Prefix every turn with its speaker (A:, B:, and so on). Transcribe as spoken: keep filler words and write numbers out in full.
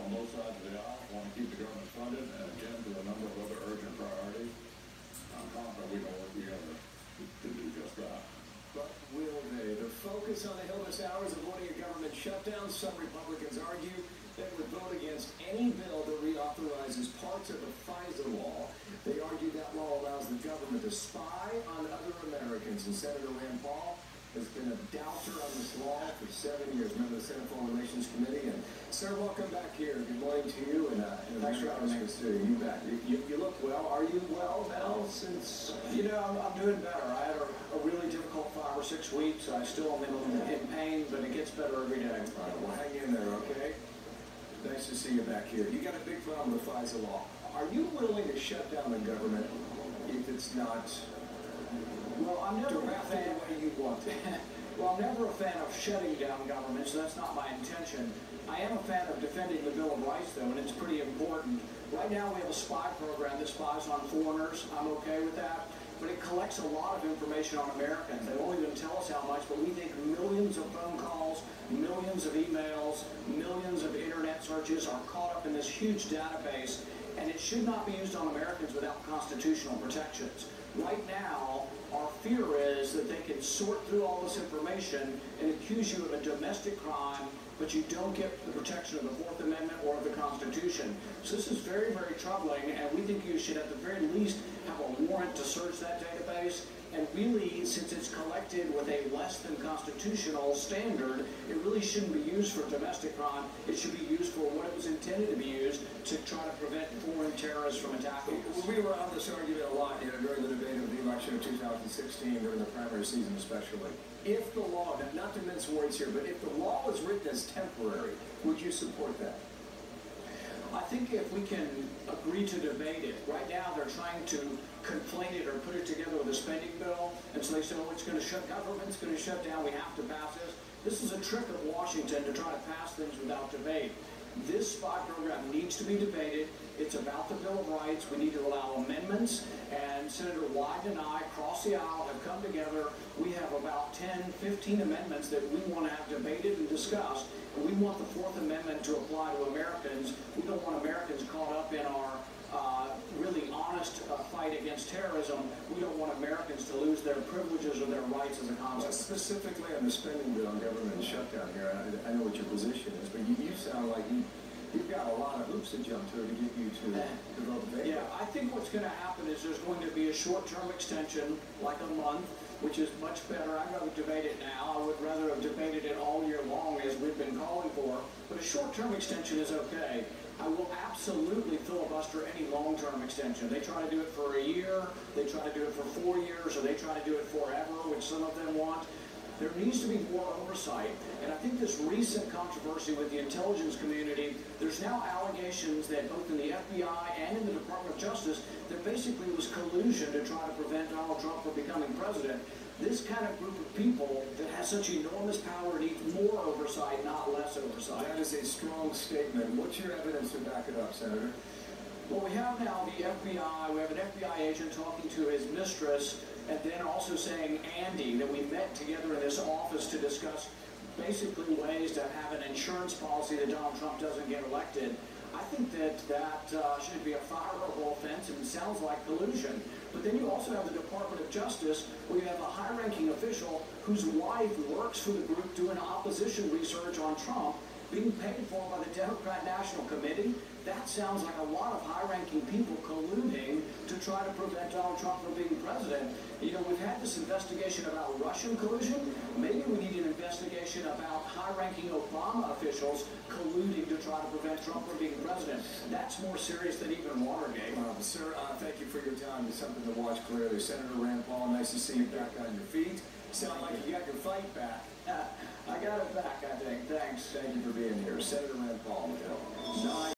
A: on both sides of the aisle want to keep the government funded and attend to a number of other urgent priorities. I'm confident we can work together to do just that.
B: But will they? The focus on the Hill this hour is avoiding a government shutdown. Some Republicans argue they would vote against any bill that reauthorizes parts of the FISA law. They argue that law allows the government to spy on other Americans. And Senator Rand Paul has been a doubter on this law for seven years. Member of the Senate Foreign Relations Committee. And sir, welcome back here. Good morning to you. And, uh, and thanks for having us to you back. You, you, you look well. Are you well now? Since
C: you know, I'm, I'm doing better. I had a, a really difficult five or six weeks. I still am in, in pain, but it gets better every day.
B: All right, well, hang in there, okay? Nice to see you back here. You got a big problem with FISA law. Are you willing to shut down the government if it's not
C: well, I'm never a fan
B: the way you want to?
C: Well, I'm never a fan of shutting down government, so that's not my intention. I am a fan of defending the Bill of Rights, though, and it's pretty important. Right now, we have a spy program that spies on foreigners. I'm okay with that. But it collects a lot of information on Americans. They won't even tell us how much, but we think millions of phone calls, millions of emails, millions of internet searches are caught up in this huge database, and it should not be used on Americans without constitutional protections. Right now, our fear is that they can sort through all this information and accuse you of a domestic crime, but you don't get the protection of the Fourth Amendment or of the Constitution. So this is very, very troubling, and we think you should at the very least have a warrant to search that database. And really, since it's collected with a less than constitutional standard, it really shouldn't be used for domestic crime. It should be used for what it was intended to be used, to try to prevent foreign terrorists from attacking us.
B: We were on this argument a lot, you know, during the debate of the election of two thousand sixteen, during the primary season especially. If the law, not to mince words here, but if the law was written as temporary, would you support that?
C: I think if we can agree to debate it, right now they're trying to conflate it or put it together with a spending bill, and so they say, oh, it's going to shut, government's going to shut down, we have to pass this. This is a trick of Washington to try to pass things without debate. This spy program needs to be debated. It's about the Bill of Rights. We need to allow amendments, and Senator Wyden and I, across the aisle, have come together. We have about ten, fifteen amendments that we want to have debated and discussed, and we want the Fourth Amendment to apply to Americans. We don't want Americans caught up in our uh, really honest uh, fight against terrorism. We don't want Americans to lose their privileges or their rights as a consequence.
B: Well, specifically on the spending bill on government shutdown here, I, I know what your position is, but you, you sound like you, you've got a lot of hoops to jump through to get you to, to vote in favor.
C: Yeah, I think what's going to happen is there's going to be a short-term extension, like a month, which is much better. I'd rather debate it now. I would rather have debated it all year long, as we've been calling for. But a short-term extension is okay. I will absolutely filibuster any long-term extension. They try to do it for a year, they try to do it for four years, or they try to do it forever, which some of them want. There needs to be more oversight, and I think this recent controversy with the intelligence community, there's now allegations that both in the F B I and in the Department of Justice, there basically was collusion to try to prevent Donald Trump from becoming president. This kind of group of people that has such enormous power needs more oversight, not less oversight.
B: That is a strong statement. What's your evidence to back it up, Senator?
C: Well, we have now the F B I. We have an F B I agent talking to his mistress, and then also saying Andy, that we met together in this office to discuss basically ways to have an insurance policy that Donald Trump doesn't get elected. I think that that uh, should be a fireable offense, and it sounds like collusion. But then you also have the Department of Justice, where you have a high-ranking official whose wife works for the group doing opposition research on Trump, being paid for by the Democrat National Committee. That sounds like a lot of high-ranking people colluding to try to prevent Donald Trump from being president. You know, we've had this investigation about Russian collusion. Maybe we need an investigation about high-ranking Obama officials colluding to try to prevent Trump from being president. That's more serious than even Watergate.
B: Uh, sir, uh, thank you for your time. It's something to watch clearly. Senator Rand Paul, nice to see you back on your feet. Sound like you got your fight back.
C: I got it back, I think. Thanks.
B: Thank you for being here. Senator Rand Paul.